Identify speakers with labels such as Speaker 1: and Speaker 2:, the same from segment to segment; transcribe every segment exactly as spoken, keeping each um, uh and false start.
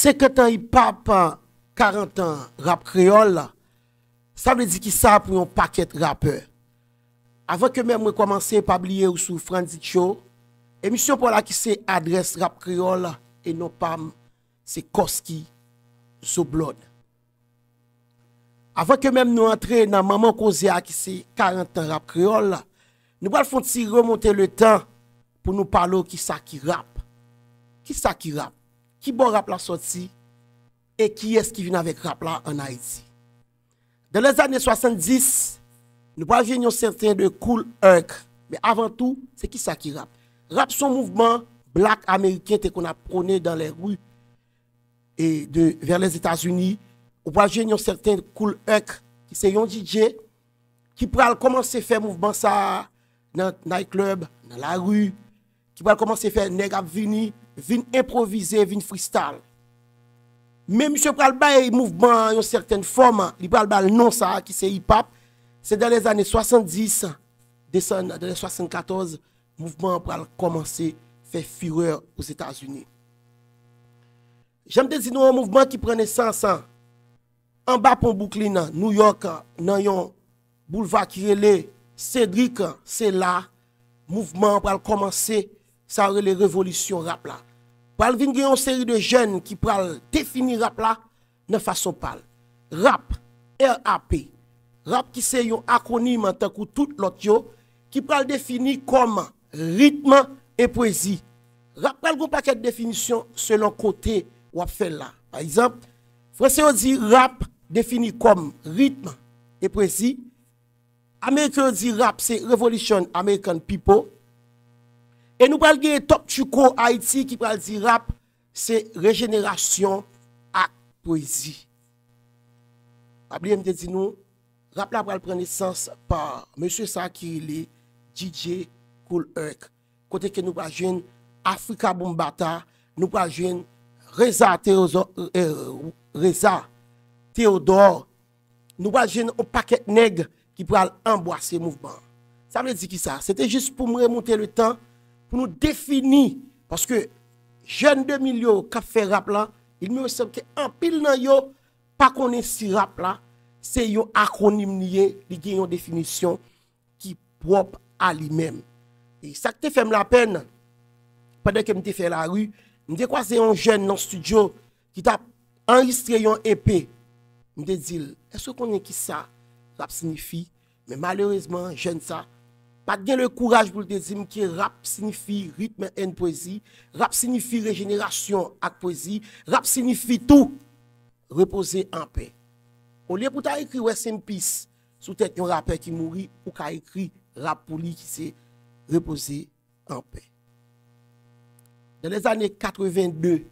Speaker 1: cinquante ans hip-hop, quarante ans rap créole, ça veut dire qui ça pour un paquet de rappeurs. Avant que même je commence à publier sur Franzi Show, émission pour la qui c'est adresse rap créole et non pas c'est Koski Zoblod. Avant que même nous entrions dans Maman Kozia qui c'est quarante ans rap créole, nous allons faire remonter le temps pour nous parler qui ça qui rap. Qui ça qui rap? Qui bon rap la sortie et qui est-ce qui vient avec rap là en Haïti? Dans les années soixante-dix, nous parvenons certains de Kool Herc, mais avant tout, c'est qui ça qui rap? Rap son mouvement black américain qu'on a prôné dans les rues et de vers les États-Unis. Nous parvenons certains de Kool Herc qui c'est un D J qui pourra commencer à faire mouvement ça dans le nightclub, dans la rue, qui va commencer à faire nèg ap vini, vin improviser, vin freestyle. Mais monsieur pral bay mouvement une certaine forme, il pral bay non ça qui c'est hip-hop, c'est dans les années soixante-dix, descend dans les soixante-quatorze, mouvement pral commencer faire fureur aux États-Unis. J'aime dire nous un mouvement qui prend naissance en bas pont Brooklyn, New York, dans yon boulevard qui relè Cédric, c'est là mouvement pral commencer ça les révolution rap là. Pral vinn gen une série de jeunes qui pral définir rap là de façon pâle. Rap R A P. Rap qui c'est un acronyme en tant que tout l'autre yo qui pral définir comme rythme et poésie. Rap pral gon paquet de définition selon côté ou fait là. Par exemple, français on dit rap défini comme rythme et poésie. Américain dit rap c'est Revolution American People. Et nous parlons de Top Chuko Haïti qui parle de rap, c'est régénération à poésie. Oubliez me dit nous, rap là prend naissance par monsieur Sakiri, D J Kool Herc. Côté que nous parlons jeune Africa Bombata, nous parlons jeune Reza Théodore, euh, Reza Théodore, nous parlons jeune un paquet nègre qui pourra embrasser le mouvement. Ça veut dire qui ça? C'était juste pour me remonter le temps, pour nous définir. Parce que jeune de milieu qui fait rap là, il me semble qu'en pile nan yo, pas connaît si rap là, c'est un acronyme lié, il y a une définition qui propre à lui-même. Et ça te fait la peine, pendant que je fais la rue, je croisé un jeune dans le studio qui t'a enregistré un E P. Je me dis, est-ce qu'on est qui ça? Rap signifie, mais malheureusement, jeune ça, pas bien le courage pour le dire que rap signifie rythme et poésie, rap signifie régénération et poésie, rap signifie tout, reposer en paix. Au lieu pour t'as écrit Rest in Peace, sous tête un rappeur qui mourit, ou qu'a écrit rap pour lui qui s'est reposer en paix. Dans les années quatre-vingt-deux,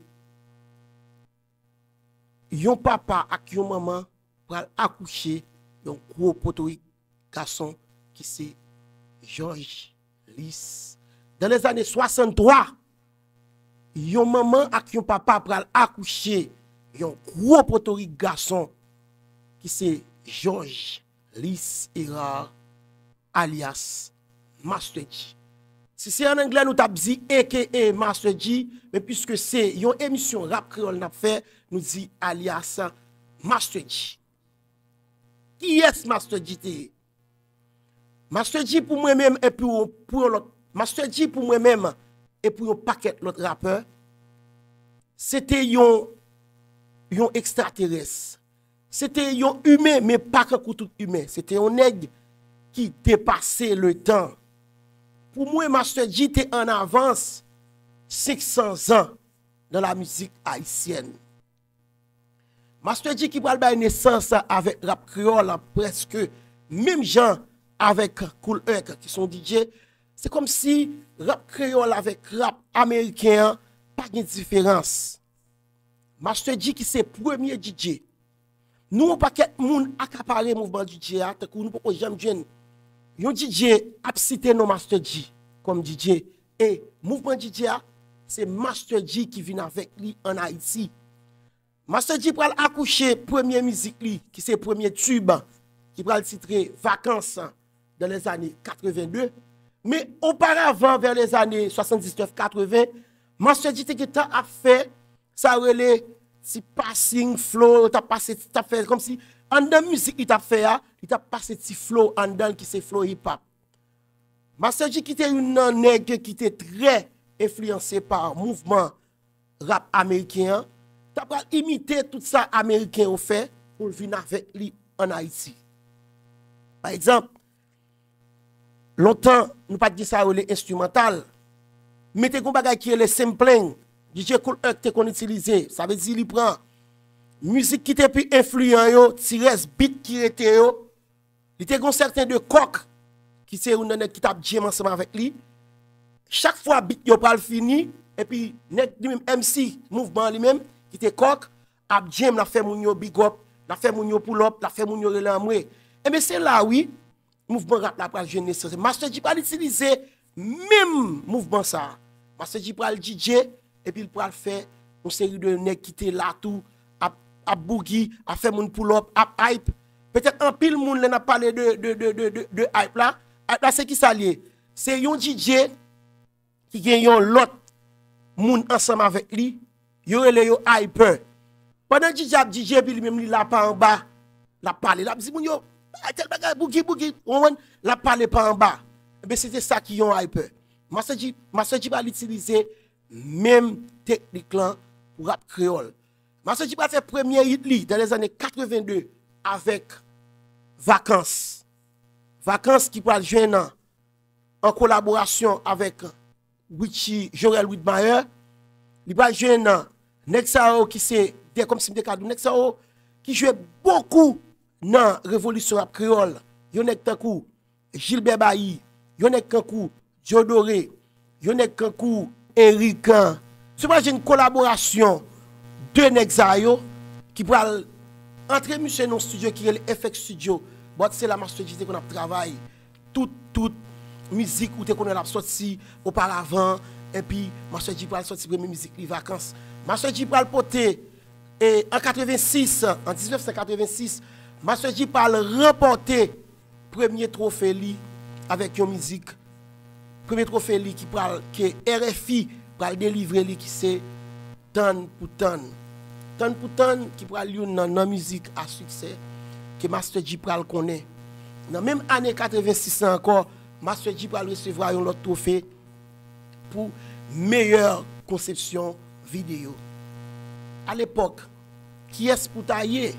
Speaker 1: yon papa ak yon maman pour accoucher un gros potoïque garçon qui c'est Georges Lys. Dans les années soixante-trois, yon maman ak yon papa pour accoucher un gros potoïque garçon qui c'est Georges Lys Erard alias Master G. Si c'est en anglais nous t'a dit A K A Master G, mais puisque c'est une émission rap créole n'a fait, nous dit alias Master G. Qui est Master G? Master G pour moi-même et pour, pour l'autre. Master G pour moi-même et pour un paquet l'autre rappeur, c'était un extraterrestre. C'était un humain, mais pas que tout humain. C'était un nègre qui dépassait le temps. Pour moi, Master G était en avance cinq cents ans dans la musique haïtienne. Master G qui parle de naissance avec rap créole presque même gens avec Kool Herc qui sont D J. C'est comme si rap créole avec rap américain pas de différence. Master G qui c'est premier D J. Nous pas qu'être moun accaparer mouvement D J à tant que nous pas jamais jeune. Yon D J a cité nos Master G comme D J et mouvement D J c'est Master G qui vient avec lui en Haïti. Master G pral accoucher première musique li qui c'est premier tube qui pral titrer Vacances dans les années quatre-vingt-deux, mais auparavant vers les années soixante-dix-neuf quatre-vingts, Master G a fait ça relé si passing flow, t'a passé, t'a fait comme si en dans musique il t'a fait, il t'a passé petit flow en dans qui c'est flow hip hop. Master J qui était une nègre qui était très influencé par mouvement rap américain, t'as pas imité tout ça américain au fait pour venir avec lui en Haïti. Par exemple, longtemps nous pas dit ça les instrumental. Mettez qu'on bagay qui est le sampling, D J Cool Herc te qu'on utilisé, ça veut dire il prend musique qui était plus influent yo, tires beat qui était yo, il était un certain de coq qui c'est une nèg qui tape jam ensemble avec lui. Chaque fois beat yo pral fini et puis nèg même M C mouvement lui même qui était coq a jam la fait moun yo big up, la fait moun yo pull up, la fait moun yo relamwe. Et bien c'est là oui, mouvement rap la pral jeune naissance. Master J pral utiliser même mouvement ça. Master J pral D J et puis il pral faire une série de nèg qui était là tout à à boogie, à faire moun pull up, à hype. Peut-être un pile moun n'a parlé de de de de de, de hype là. Là c'est qui ça lié? C'est un D J qui gagne l'autre moun ensemble avec lui, yo relé yo hyper. Pendant D J a D J puis lui même là pas en bas, la parler là dit moun yo tel bagay boogie boogie, on la parler pas en bas. Ben c'était ça qui yon hyper. Master J Master J va l'utiliser même technique là pour rap créole. Master J va faire premier hit li dans les années quatre-vingt-deux avec Vacances. Vacances qui va joindre en collaboration avec Richie Jorel Widmeyer. Il va joindre Nexao qui c'est comme si c'était Nexao qui jouait beaucoup dans révolution rap créole. Yonek Tankou, Gilbert Bailly, Yonek Kankou, Diodoré, Yonek Kankou, Eric. C'est pas une collaboration de Nexayo qui va entrer monsieur dans le studio qui est le F X Studio. Bon, c'est la Master J qu'on a travaillé. Toute, toute musique où qu'on a sorti auparavant. Et puis, Master J va sortir première musique, les vacances. Master J va le porter. Et en quatre-vingt-six, en dix-neuf cent quatre-vingt-six, Master J va remporter premier trophée li avec une musique. Premier trophée li qui parle que R F I va délivrer li qui c'est tonne pour tonne. Tonne pour tonne qui va lui dans la musique à succès que Master J pral connaît. Dans même année quatre-vingt-six encore, Master J pral recevoir un autre trophée pour meilleure conception vidéo. À l'époque, qui est-ce pour tailler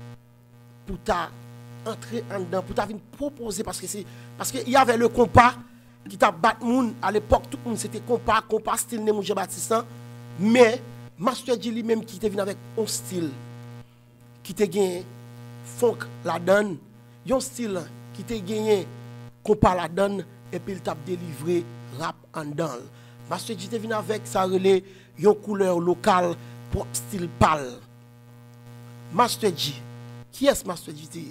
Speaker 1: pour ta entrer en dedans, pour ta venir proposer parce que c'est parce qu'il y avait le compas qui t'a battu moun à l'époque tout le monde c'était compas, compas style Némou Jean-Baptiste, mais Master J lui-même qui était venu avec un style qui te gagné funk la donne, un style qui te gagné compas la donne et puis il t'a délivré rap en dedans. Master J te venu avec ça relais une couleur locale pour style pâle. Master J, qui est Master J?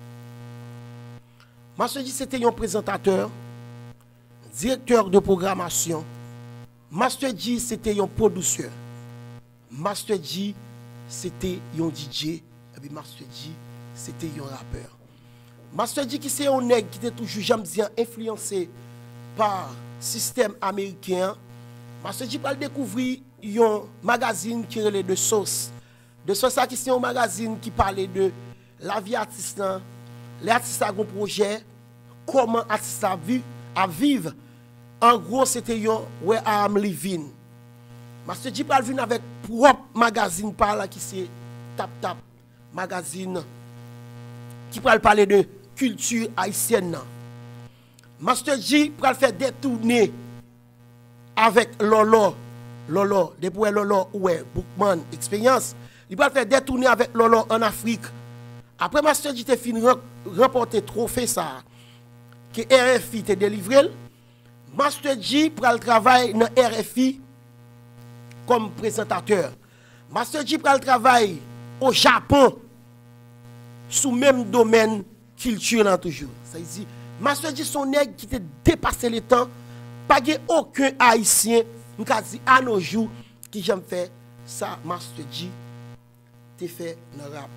Speaker 1: Master J c'était un présentateur, directeur de programmation. Master J c'était un producteur. Master J c'était un D J et puis Master J c'était un rappeur. Master J qui c'est un nègre qui était toujours j'aime dire influencé par système américain. Master J va découvrir un magazine qui relève de Sauce. De Sauce qui c'est un magazine qui parlait de la vie artiste, les artistes ont un projet, comment artistes à vivre, à vivre. En gros, c'était un Where I Am Living. Master J va venir avec propre magazine par là qui c'est Tap Tap magazine qui va parler de culture haïtienne. Master J va faire des tournées avec Lolo. Lolo, depuis Lolo, ouais, Bookman, expérience. Il va faire des tournées avec Lolo en Afrique. Après Master J te fini remporter trophée ça que R F I te délivré. Master J pral travail dans R F I comme présentateur. Master J pral travail au Japon sous même domaine culturel toujours. Ça dit Master J son nègre qui te dépassé le temps, pas aucun haïtien m'kasi à nos jours qui j'aime faire ça Master J te fait dans rap.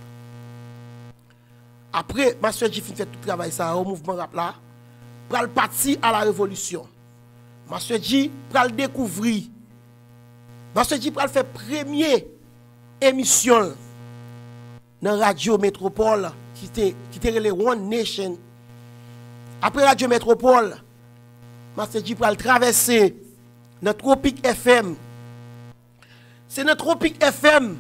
Speaker 1: Après Master J fin fait tout travail ça au mouvement rap là, pral parti à la révolution. Master J pral découvrir. Master J pral faire premier émission dans Radio Métropole qui était qui était le One Nation. Après Radio Métropole, Master J pral traverser dans Tropic F M. C'est dans Tropic F M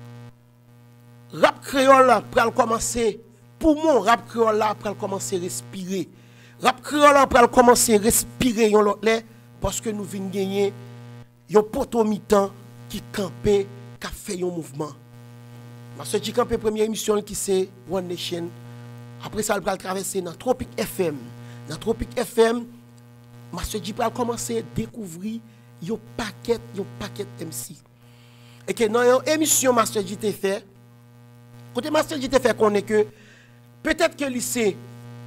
Speaker 1: rap créole pral commencer pour mon rap créole là pral commencer respirer. Rap créole pral commencer respirer yon l'autre là parce que nous vinn gagner yon poto mi-temps qui campé qui fait un mouvement. Master J campé première émission qui c'est One Nation. Après ça, il va traverser dans Tropic F M. Dans Tropic F M, Master J va commencer à découvrir un paquet, un paquet M C. Et que dans une émission Master J t'a fait, côté Master J t'a fait qu'on est que peut-être que lycée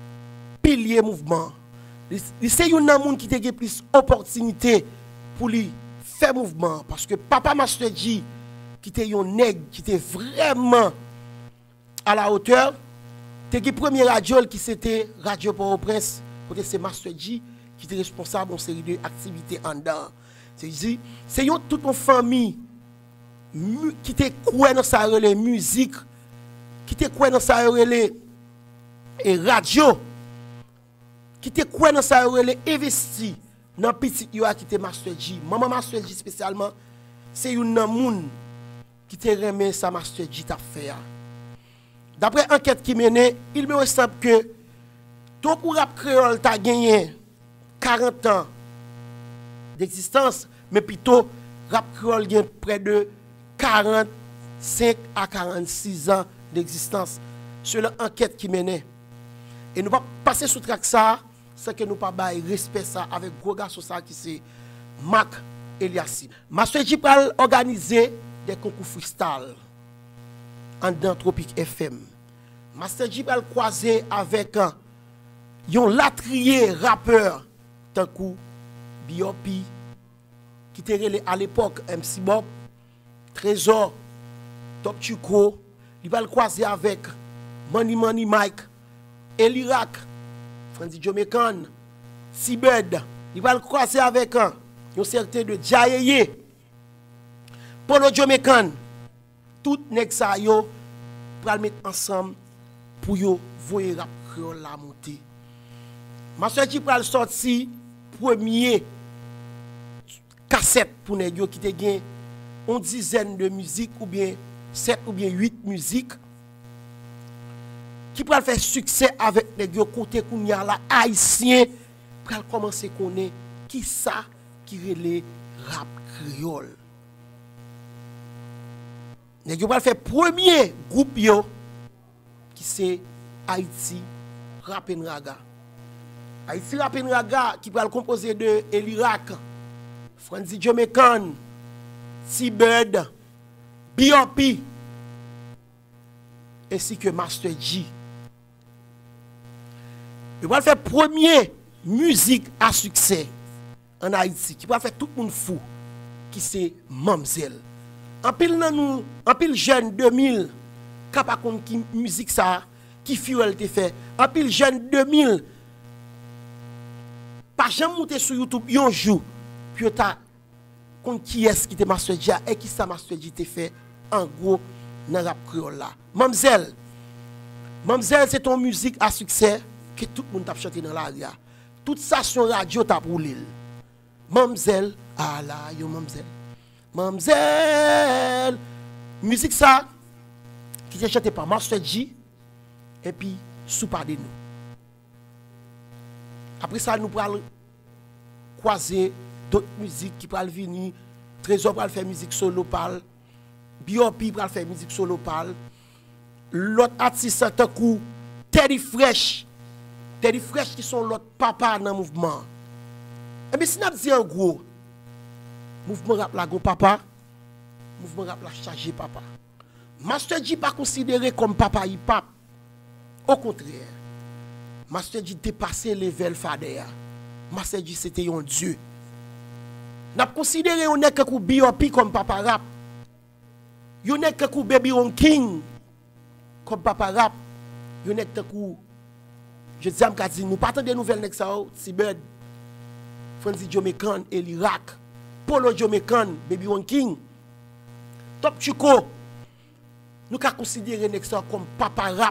Speaker 1: pilier mouvement, lycée yon nan moun qui t'a plus opportunité pour lui faire mouvement parce que papa Master J qui était un nègre qui était vraiment à la hauteur. T'es qui premier radio qui c'était Radio Port-au-Prince, côté c'est Master J qui était responsable d'une série d'activités en dedans. C'est dit, c'est toute une famille qui était quoi dans sa relais musique, qui était quoi dans sa relais et radio, qui était quoi dans sa relais investi dans petit yo qui était Master J. Maman Master J spécialement, c'est une moun qui te remet sa Master J t'a fait. D'après enquête qui menait, il me semble que tout pour rap créole t'a gagné quarante ans d'existence, mais plutôt rap créole gagne près de quarante-cinq à quarante-six ans d'existence selon l'enquête qui menait. Et nous pas passer sous track ça, c'est que nous pas bailler respect ça avec gros garçon ça qui c'est Mac Eliassim. Master J pral organiser des concours freestyle en dans Tropic F M. Master J pral croiser avec un yon latrier rappeur tant coup B O P qui était à l'époque M C Bob, Trésor, Top Chuko, il va le croiser avec Money Money Mike, Elirak, Franzi Jomekan, Sibed, il va le croiser avec un yon certain de Djaye, Polo Jomekan, tout nèg sa yo pral mettre ensemble pour yo voyer rap créole la monter. Master J pral sorti premier cassette pour nèg yo qui te gen une dizaine de musique ou bien sept ou bien huit musiques qui pral faire succès avec nèg yo côté kounya la haïtien pral commencer connaître qui ça qui relè rap créole. Nèg yo pral faire premier groupe yo qui c'est Haïti Rap and Raga. Haïti Rap and Raga qui pral composé de Elirak, Franzi Jomekan, T-Bird, B O P ainsi que Master J. Il va faire premier musique à succès en Haïti qui va faire tout le monde fou qui c'est Mamzelle. En pile nan nous, en pile jeune deux mille capable kon qui musique ça qui fuel te fait. En pile jeune deux mille pas jamais monter sur YouTube un jour puis ta kon qui est qui te Master J et qui ça Master J te fait en gros dans rap créole là. Mamzelle. Mamzelle c'est ton musique à succès que tout le monde t'a chanté dans la ria. Toute station radio t'a roulé. Mamzelle, ah là yo Mamzelle. Mamzelle, musique ça qui est chanté par Master J et puis sous pas de nous. Après ça nous pourrons croiser d'autres musiques qui pourront venir. Trésor pourra faire musique solo parle, B O P pourra faire musique solo parle. L'autre artiste tant coup Teddy Fresh, Teddy Fresh qui sont l'autre papa dans le mouvement. Et bien si nous dit en gros mouvement rap la go papa, mouvement rap la chargé papa. Master J pas considéré comme papa hip-hop. Au contraire, Master J dépassé level fader. Master J c'était un dieu. N'a considéré on est que B O P comme papa rap. Yon est que Baby One King comme papa rap. Yon est que je dis à m'kadi nous pas de nouvelles nek ça T-Bird, Franzi Jomekan et l'Irak. Polo Jomekan, Baby One King, Top Chuko, nous avons considéré Nexta comme papa rap.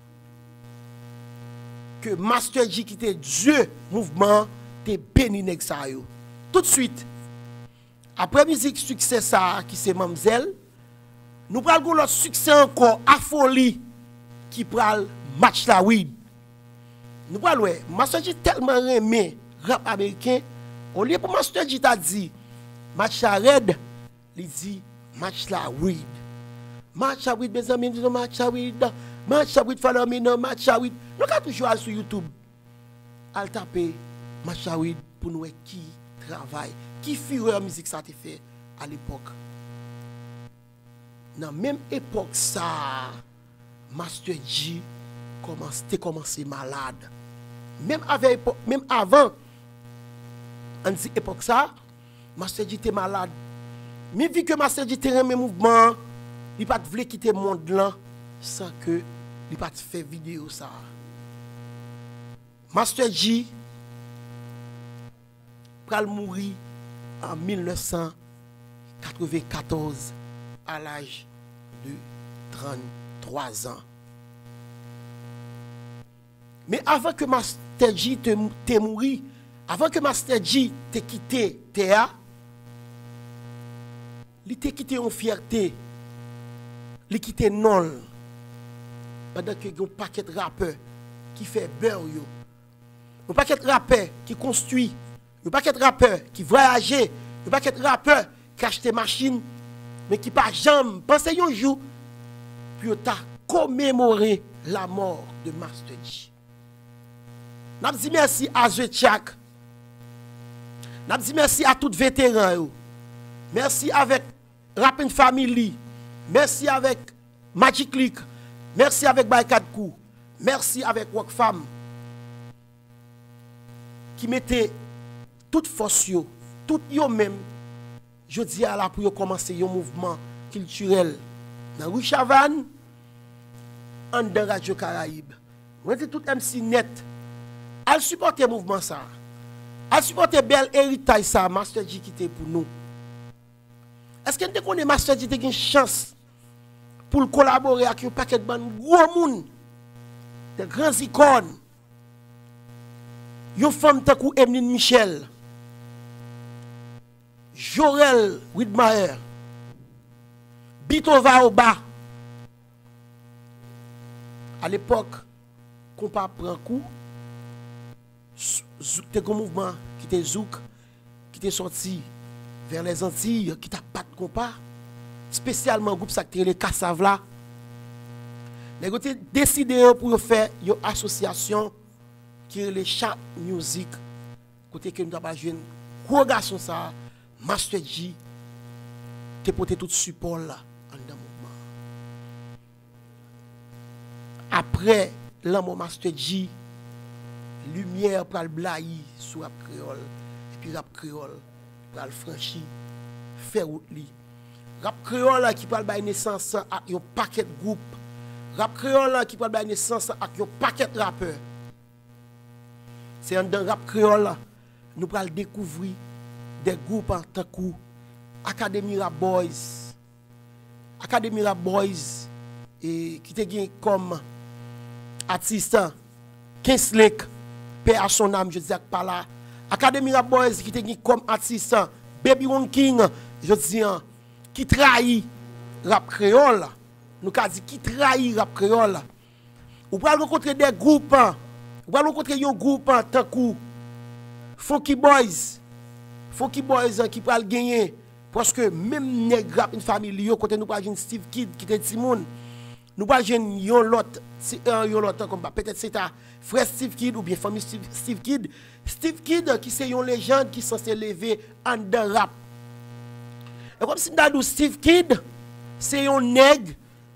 Speaker 1: Que Master G qui était Dieu mouvement, te béni Nexta. Tout de suite, après musique succès ça, qui c'est Mamzelle, nous prenons l'autre succès encore à folie qui prend match la weed. Nous prenons ouais, Master G tellement aimé rap américain, au lieu pour Master G t'a dit match la red, il dit match la weed. Match la weed, mes amis, nous match la weed. Match la weed, follow me, no match la weed. Nous avons toujours aller sur YouTube. Al taper match la weed pour nous qui travaille, qui fureur musique ça te fait à l'époque. Dans la même époque, ça, Master G commence, commencé malade. Même, avec, même avant, on dit époque ça, Master G était malade. Mais vu que Master G était un mouvement, il ne voulait pas quitter le monde là sans que il ne pas faire vidéo ça. Master G pral mourir en mille neuf cent quatre-vingt-quatorze à l'âge de trente-trois ans. Mais avant que Master G te, te mourir, avant que Master G te quitté Théa, il te quitté en fierté, il quitté non. Pendant que y a un paquet de rappeurs qui fait beurre, un paquet de rappeurs qui construit, un paquet de rappeurs qui voyage, un paquet de rappeurs qui achètent des machines, mais qui pas jamais pensé un jour, puis on a commémoré la mort de Master G. N'a dit merci à Zwetchak. N'a dit merci à tous les vétérans. Merci avec Rappin Family. Merci avec Magic Click. Merci avec Baykadkou. Merci avec Workfam. Qui mettait toute force, tout yo même, je dis à la pour commencer un mouvement culturel dans Rue Chavannes, en de Radio Caraïbe. On était tout M C net. Elle supporte le mouvement ça. Elle supporte bel héritage ça, Master G qui était pour nous. Est-ce que nous connaissons Master G qui a une chance pour collaborer avec un paquet de gros monde, de grands icônes? Une femme comme Emeline Michel, Jorel Widmayer, Bitova Oba. À l'époque, qu'on pas prend coup, c'était un mouvement qui était Zouk, qui était sorti vers les Antilles, qui t'a pas de compas, spécialement le groupe Sacré, les Cassavla. Les gens ont décidé pour faire une association qui est le Chat Music, côté que nous avons joué un gros garçon ça, Master G, te porté tout support là, en dans mouvement. Après l'amour Master G, lumière pour le blayi sur rap créole, et puis rap créole pour le franchi, faire route li. Rap créole qui parle de naissance à un paquet de groupes. Rap créole qui parle de naissance à un paquet de rappeurs. C'est dans rap créole, nous allons découvrir des groupes en tant que Academy Rap Boys. Academy Rap Boys, et qui te comme artiste Kinslek, paix à son âme, je dis pas là. Academy Rap Boys qui te comme artiste Baby One King, je dis qui trahit rap créole. Nous avons dit qui trahit rap créole. Vous pouvez rencontrer des groupes. Vous allez rencontrer un groupe en tant que Funky Boys. Funky Boys qui peut gagner. Parce que même les rap une famille, côté nous pas jeune Steve Kid qui était Timon. Nous pas jeune yon l'autre, yon l'autre comme peut-être c'est un frère Steve Kid ou bien famille Steve, Steve Kid. Steve Kid qui c'est une légende qui censé lever en de rap. Et comme si nous Steve Kid, c'est un nègre.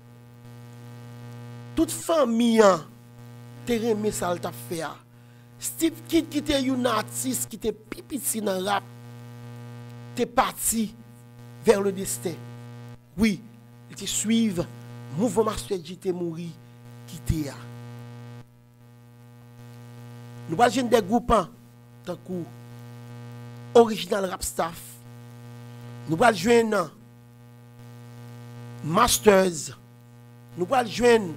Speaker 1: Toute famille te remet ça t'a fait. Steve Kid qui était un artiste qui était pipiti dans le rap, t'es parti vers le destin. Oui, il te suivre, mouvement Master G t'es mouru, qui t'es. Nous pas des groupes tant que Original Rap Staff. Nous pas joindre Masters, nous allons joindre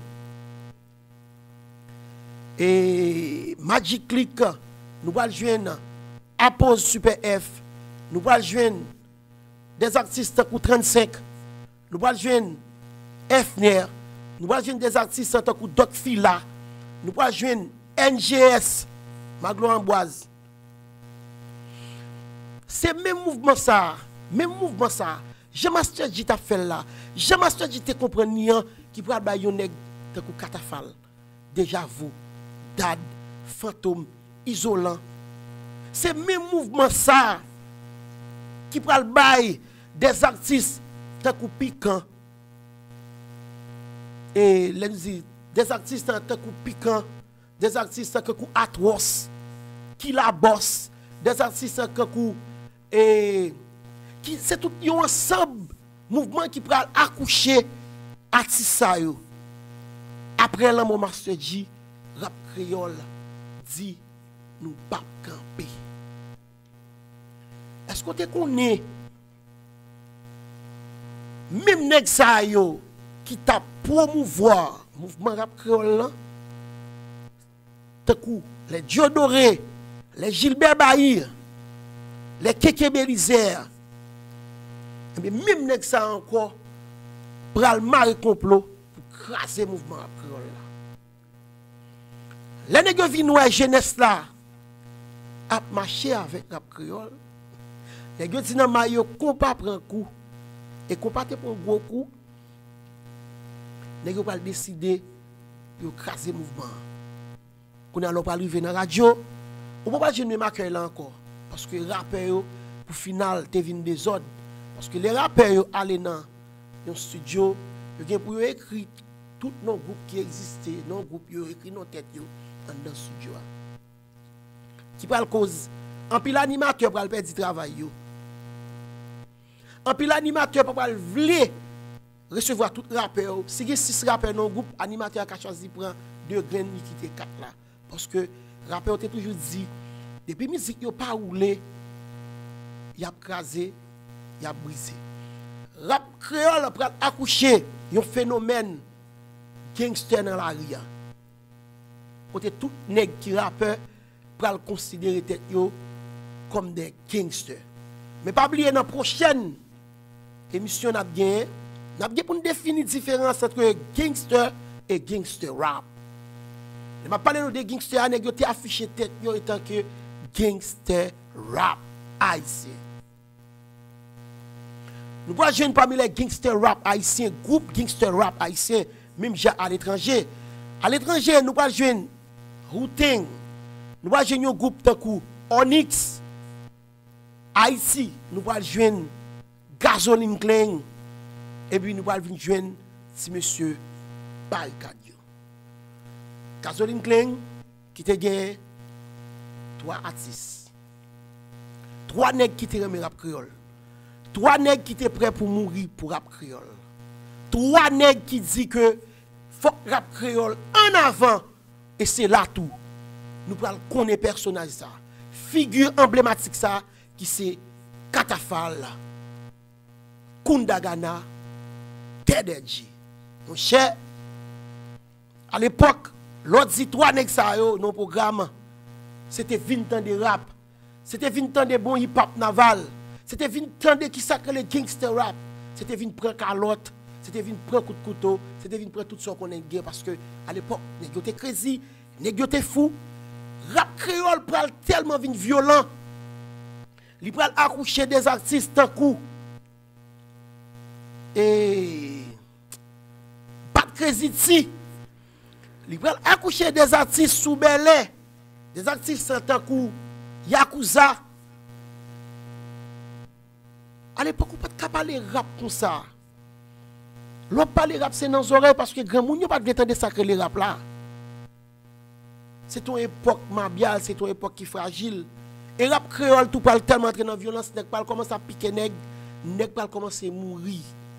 Speaker 1: et Magic Click, nous allons joindre Appose Super F, nous allons joindre des artistes comme trente-cinq, nous allons joindre Fner, nous allons joindre des artistes comme Doc Fila, nous allons joindre N G S, Maglo Amboise. C'est même mouvement ça, même mouvement ça. Jean-Master J t'a fait là. Jean-Master J te comprend nian qui pourra ba yon nèg tant que Catafal. Déjà vous, Dad, Fantôme, Isolant. C'est même mouvement ça qui pourra le bail des artistes tant que Piquant. Et les des artistes tant que Piquant, des artistes tant que Atros, qui la bosse, des artistes tant que et c'est tout un ensemble mouvement qui pourra accoucher artiste ça yo. Après l'amour Master J, rap créole dit nous pas camper. Est-ce que tu connais même nèg ça yo qui t'a promouvoir mouvement rap créole là? Tant coup les Diodoré, les Gilbert Bahir, les Kéké Belizer. Mais même nèg ça encore pral marre complot pour craser mouvement créole là. Les nèg vinn ouais jeunesse là a marché avec rap créole. Nèg dit nan mayo compas prend coup et compas te prend gros coup. Nèg pral décider de craser mouvement. Qu'on a pas arriver dans radio, on peut pas jeune marquer là encore parce que rappeur pour final te vinn des ordres. Parce que les rappeurs allaient dans un studio, ils ont pour écrire tous nos groupes qui existaient, nos groupes ils ont écrit nos têtes dans le studio. Qui parle cause en pile animateur pour perdre du travail. En pile animateur pour vouloir recevoir tout rappeur. Si il y a six rappeurs dans le groupe, animateur a choisi prendre deux graines qui étaient quatre là. Parce que rappeur a toujours dit, depuis la musique n'a pas roulé, il a crasé. Il a brisé. Rap créole pral accoucher un phénomène gangster dans la rue. Côté tout nèg qui rappeur pral considérer tête yo comme des gangsters. Mais pas oublier dans prochaine émission n'a bien n'a bien pour définir différence entre gangster et gangster rap. Je m'a parlé de gangster nèg yo te affiché tête yo étant que gangster rap haïtien. Nous voyons jeune parmi les gangster rap haïtiens, groupe gangster rap haïtien, même à l'étranger. À l'étranger, nous voyons jeune Routing, nous voyons jeune groupe de coup Onyx. Haïti, nous voyons jeune Gasoline Clang. Et puis nous voyons jeune si monsieur Barricade. Gasoline Clang qui te gagne trois artistes. Trois nègres qui te remet rap créole. Trois nègres qui étaient prêts pour mourir pour rap créole. Trois nègres qui disent que faut rap créole en avant. Et c'est là tout. Nous parlons qu'on est personnage ça. Figure emblématique ça qui c'est Catafal, Kundagana, Tededji. Mon cher, à l'époque, l'autre dit trois nègres ça yo non programme. C'était vingt ans de rap. C'était vingt ans de bon hip-hop naval. C'était venu tendre qui sacre les gangster rap. C'était venu prendre calotte. C'était venu prendre coup de couteau. C'était venu prendre tout ce qu'on a gagné. Parce que à l'époque, les gens étaient crazy, les gens étaient fous. Rap créole pral tellement venu violent. Il pral accoucher des artistes en coup. Et pas de crazy ti. Il pral accoucher des artistes sous belé. Des artistes en coup. Yakuza. À l'époque, on ne peut pas parler rap comme ça. L'on parle rap, c'est dans les oreilles parce que grand monde n'a pas de temps de sacrer les rap là. C'est une époque mabiale, c'est une époque qui est fragile. Et rap créole, tout parle tellement entrer dans la violence, nèg parle commence à piquer nèg, nèg parle commence à mourir.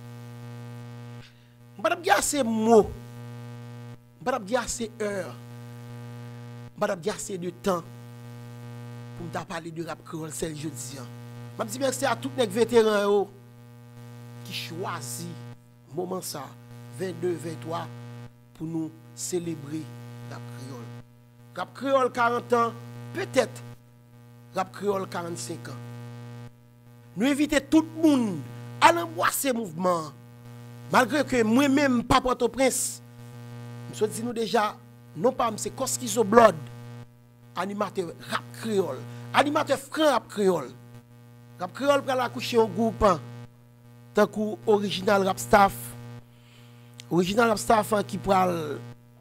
Speaker 1: Madame dit assez mots. Madame dit assez heures. Madame dit assez de temps pour me parler de rap créole, c'est le jeudi. Je dis merci à tous les vétérans qui choisissent moment ça, vingt-deux vingt-trois pour nous célébrer rap créole. Rap créole quarante ans, peut-être rap créole quarante-cinq ans. Nous invitons tout le monde à l'embrasser mouvement. Malgré que moi-même, pas Port-au-Prince, je dis nous déjà, non pas, c'est Koskizo Blood, animateur rap créole, animateur franc rap créole. Rap créole pour accoucher un groupe, tant que original rap staff, original rap staff qui pral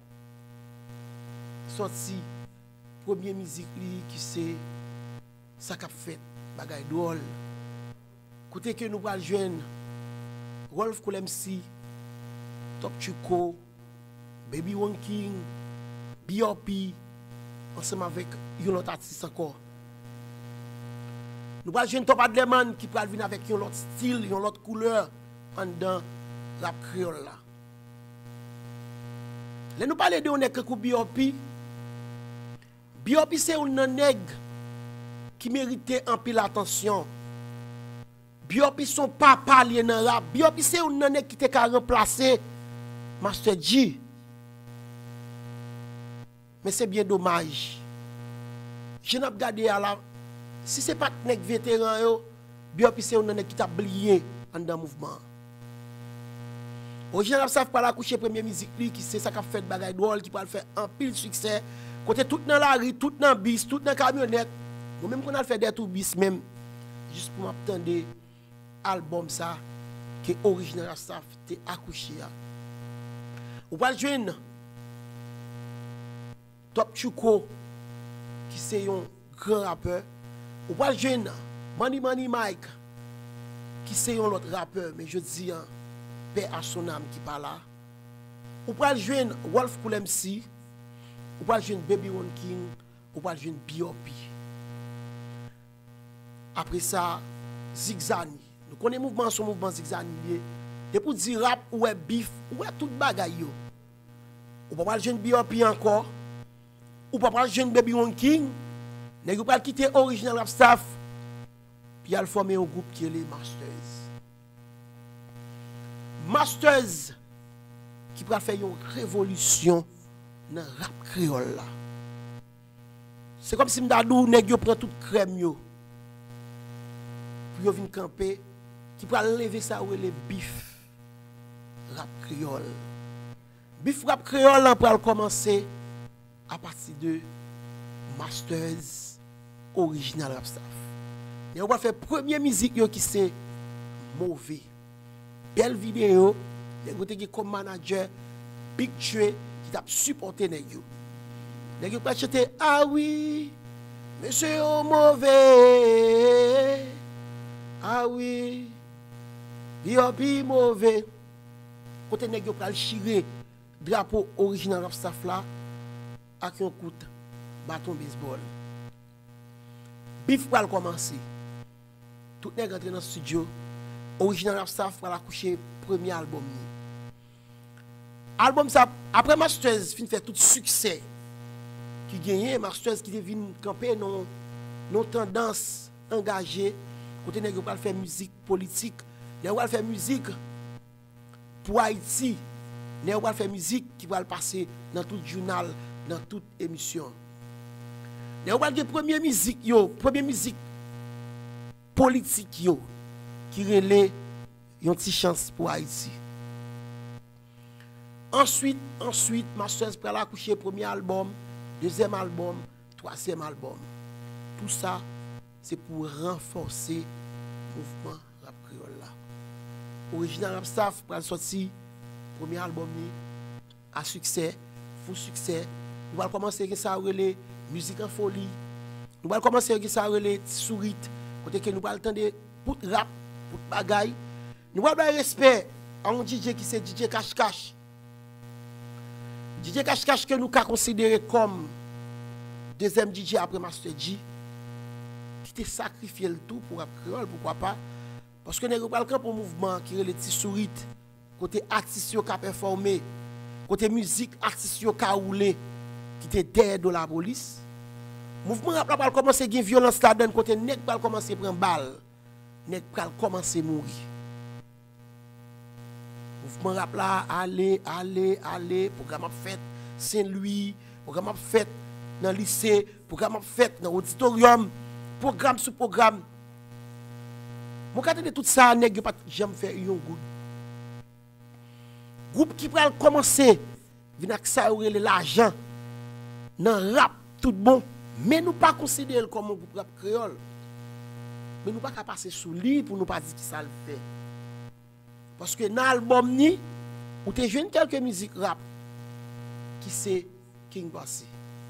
Speaker 1: sorti première musique qui c'est ça qu'a fait bagay drôle. Côté que nous pral joindre Rolf Koulemsi, Top Chuko, Baby One King, B O P, ensemble avec un autre artiste encore. Nous allons jouer Top Adleman qui peut venir avec un autre style, une autre couleur pendant rap créole là. Là nous parlons de on est que B O P. B O P c'est un nègre qui méritait un peu l'attention. B O P son papa lié dans rap. B O P c'est un nègre qui t'a remplacé Master G. Mais c'est bien dommage. Je n'ai pas regardé à la. Si ce n'est pas un vétéran, B O P c'est un nègre qui t'a oublié dans le mouvement. Aujourd'hui, on ne pas la coucher première musique qui c'est ça qui a fait bagay drôle qui peut faire un pile succès. Côté tout dans la rue, tout dans bis, tout dans camionnette. Nous même qu'on a fait des tout bis même juste pour m'attendre album ça qui est original ça t'es accouché. Ou pas jeune Top Chuko qui c'est un grand rappeur. Ou pas jeune Money Money Mike qui c'est un autre rappeur mais je dis hein, paix à son âme qui parle là. Ou pas jeune Wolf Koulemsi, ou pas jeune Baby One King, ou pas jeune B O P. Après ça Zigzani. Nous connaissons le mouvement son mouvement Zigzani. Et pour dire rap ou est beef ou est tout bagay yo. Ou pas jeune B O P encore. Ou pas jeune Baby One King. Nèg pas quitter original rap staff. Puis il former un groupe qui est les Masters. Masters qui va faire une révolution dans le rap créole là. C'est comme si m'dadou nèg yo prend toute crème yo. Puis yo vinn camper qui va lever ça ou les bif rap créole. Bif rap créole là pour commencer à partir de Masters original rap staff. Et on va faire première musique yo qui c'est mauvais. Belle vidéo, les gars qui comme manager Big Trey qui t'a supporté nèg yo. Nèg yo pas chanter ah oui, monsieur au mauvais. Ah oui. B O P mauvais. Côté nèg yo pral chiré drapeau original rap staff là avec un coup de bâton baseball. Bif pral commencer. Tout nèg rentre dans le studio. Original rap staff pour la coucher premier album. Album ça après Masters fin fait tout succès qui gagne Masters qui devine camper non non tendance engagée côté nèg pas faire musique politique, nèg va faire musique pour Haïti, nèg va faire musique qui va passer dans tout journal, dans toute émission. Nèg va faire première musique yo, première musique politique yo qui relève une petite chance pour Haïti. Ensuite, ensuite, Masters pour la coucher premier album, deuxième album, troisième album. Tout ça, c'est pour renforcer le mouvement rap créole là. Original Rap Staff pour sortir premier album à succès, fou succès. Nous allons commencer avec ça relais musique en folie. Nous allons commencer avec ça relais sourite. Côté que nous allons entendre pour rap pour bagaille. Nous avons respect à un D J qui c'est D J Cash Cash. D J Cash Cash que nous avons considéré comme deuxième D J après Master G. Qui t'a sacrifié le tout pour rap créole, pourquoi pas? Parce que nous avons pas le camp au mouvement qui est le petit sourite. Côté artistes qui a performé, côté musique artistes qui a roulé, qui était derrière de la police. Mouvement rap là va commencer à gagner violence là-dedans, côté nèg va commencer à prendre balle. Nèg va commencer à mourir. Mouvement rap là, allez, allez, allez, programme fait Saint-Louis, programme fait dans le lycée, programme fait dans l'auditorium, programme sous programme. Mon cas de tout ça, nèg pas jamais faire un groupe. Groupe qui va commencer, vient avec ça l'argent dans rap tout bon, mais nous pas considérer comme un groupe rap créole. Mais nous pas qu'à passer sous lui pour nous pas dire qui ça le fait. Parce que dans l'album ni, ou te joué quelques musiques rap qui c'est King Bossy.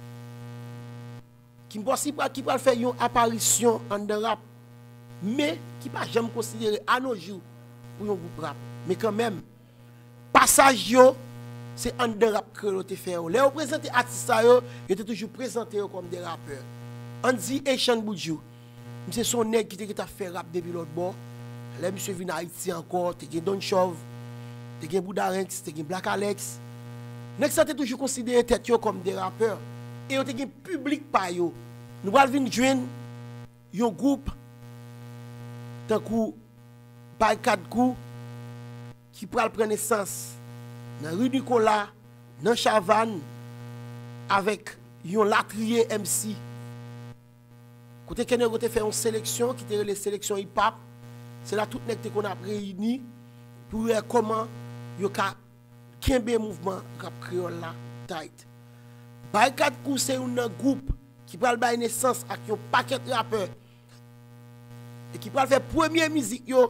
Speaker 1: King Bossy qui va faire une apparition en de rap, mais qui pas jamais considéré à nos jours pour un groupe rap. Mais quand même, passage yo, c'est en de rap que l'on te fait. Les représentants artistes yo, ils étaient toujours présentés comme des rappeurs. On dit Echan Boudjou, c'est son nèg qui t'a fait rap depuis l'autre bord. Là, monsieur vient à Haïti encore, tu as Don Chauve, tu as Boudarex, tu as Black Alex. Nous sommes toujours considérés comme des rappeurs. Et nous avons un public par eux. Nous allons venir joindre un groupe, tant que par quatre coups, qui prend naissance dans rue Nicolas, dans Chavannes, avec un latrier M C. Côté que nous avons fait une sélection, qui était les sélections hip-hop. C'est là tout le monde qu'on a réuni pour voir comment il y a un mouvement rap créole là tight. Barricade Coup c'est un groupe qui va faire naissance avec un paquet de rappeurs et qui va faire première musique yo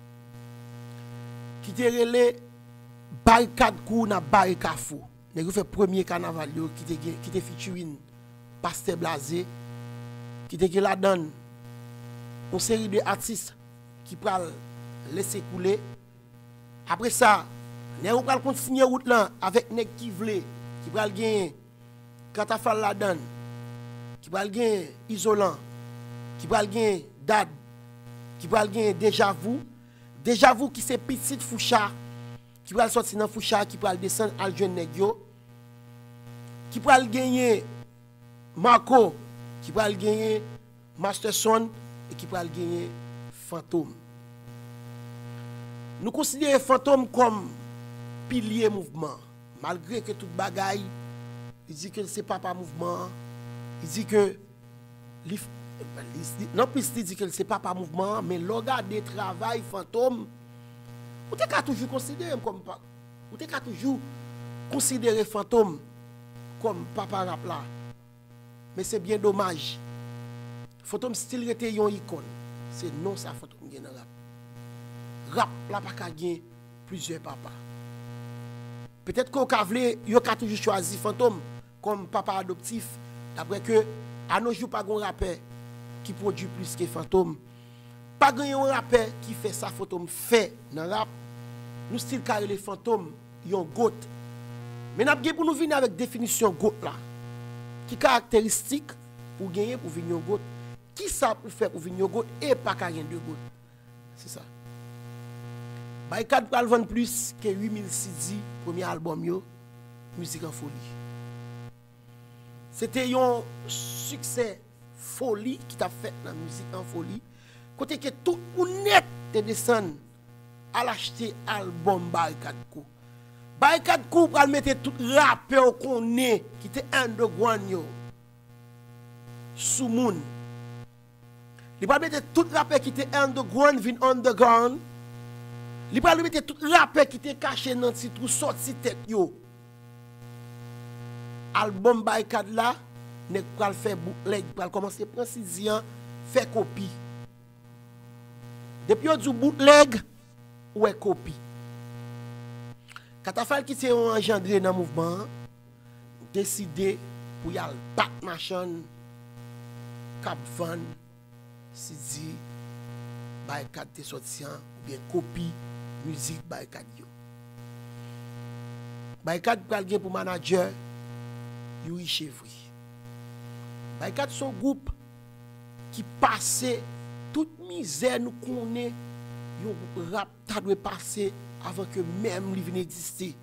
Speaker 1: qui te relé Barricade Coup na Barricade Fou. Nous fait premier carnaval yo qui te qui te featuring Pasteur Blasé qui te la donne une série de artistes qui pral laisser couler. Après ça, nous pral continuer route là avec nèg qui vle, qui pral gagner Katafal la donne, qui pral gagner Isolant, qui pral gagner Dad, qui pral gagner Déjà Vu, Déjà Vu qui c'est petite Foucha, qui pral sortir dans Foucha, qui pral descendre al jeune nèg yo, qui pral gagner Marco, qui pral gagner Masterson et qui pral gagner Fantôme. Nous considérons Fantôme comme pilier mouvement. Malgré que tout bagaille, il dit que c'est papa mouvement. Il dit que non plus il dit que c'est papa mouvement, mais le gars de travail Fantôme, vous t'es toujours considéré comme vous t'es toujours considéré Fantôme comme papa rap là. Mais c'est bien dommage. Fantôme style était une icône. C'est non ça Fantôme gen rap. Rap la pas ka gen plusieurs papas. Peut-être qu'on ka vle yo ka toujours choisi Fantôme comme papa adoptif d'après que à nos jours pas gon rappeur qui produit plus que Fantôme. Pas gen un rappeur qui fait ça Fantôme fait dans rap. Nous style carré les Fantôme yon goat. Mais n'a pour nous venir avec définition goat là. Qui caractéristique pour gagner pour venir goat. Qui ça pour faire pour venir goat et pas qu'à rien de goat. C'est ça. Barricade pral vendre plus que huit mille C D premier album yo Musique en folie. C'était un succès folie qui t'a fait dans Musique en folie. Côté que tout ou net te descend à l'acheter album Barricade Coup. Barricade Coup pral mettre tout rappeur qu'on est qui était underground yo sous moun. Il va mettre tout rappeur qui était underground vin underground. Il va mettre tout rappeur qui était caché dans le trou sorti tête yo. Album Barricade là, nek pral faire bootleg, pral commencer prendre sixian, faire copie. Depuis on dit bootleg ou est copie. Katafal qui s'est engendré dans le mouvement, décidé pour y aller bat machin, cap van, si dit, Barricade te sorti ou bien copie musique Barricade yo. Barricade pral gen pour manager Yuri Chevry. Barricade son groupe qui passait toute misère nous connaît, yon groupe rap ta doit passer avant que même li vienne exister.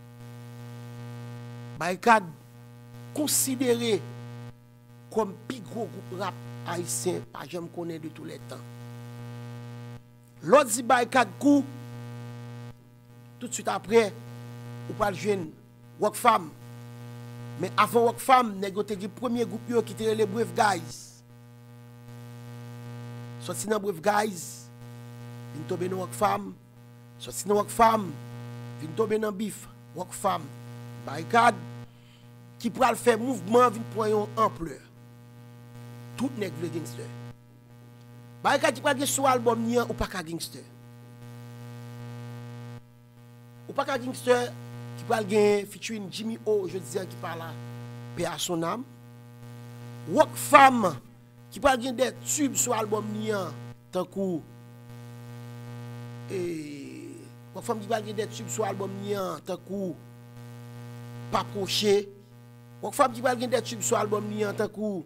Speaker 1: Barricade considéré comme plus gros groupe rap haïtien, pas jamais connaît de tous les temps. L'autre dit Barricade Coup, tout de suite après, ou pas le jeune, Rock Fam. Mais avant Rock Fam, nous avons le premier groupe qui était les Brave Guys. Sorti dans Brave Guys, vient tomber dans Rock Fam. Sorti dans Rock Fam, vient tomber dans Bif, Rock Fam. Barricade, qui pourra faire mouvement, vient prendre une ampleur. Tout n'est que le gangster. Barricade qui pourra faire sur l'album, ou pas qu'un gangster. Ou pas qu'un gangster qui parle de featuring Jimmy O, je disais, qui parle là, paix à son âme. Rock Fam qui parle de des tubes sur l'album Nian, tant que. Et. Rock Fam qui parle de des tubes sur l'album Nian, tant que. Pas proché. Rock Fam qui parle de des tubes sur l'album Nian, tant que.